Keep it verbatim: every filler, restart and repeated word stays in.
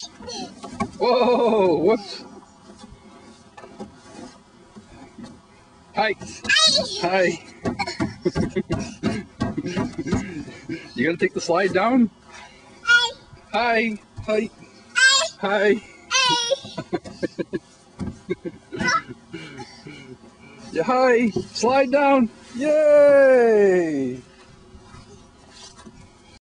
Whoa! Whoops! Hi! Hi! You gonna take the slide down? Hi! Hi! Hi! Yeah, hi! Slide down! Yay!